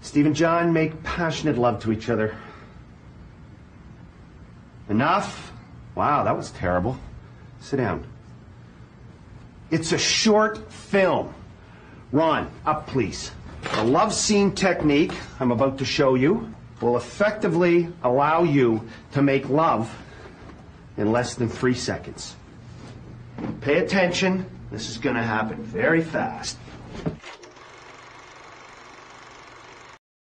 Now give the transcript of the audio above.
Steve and John make passionate love to each other. Enough? Wow, that was terrible. Sit down. It's a short film. Ron, up please. The love scene technique I'm about to show you will effectively allow you to make love in less than 3 seconds. Pay attention. This is going to happen very fast.